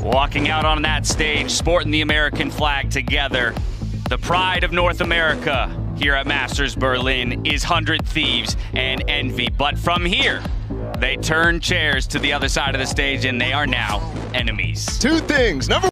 Walking out on that stage, sporting the American flag together. The pride of North America here at Masters Berlin is 100 Thieves and Envy. But from here, they turn chairs to the other side of the stage and they are now enemies. Two things. Number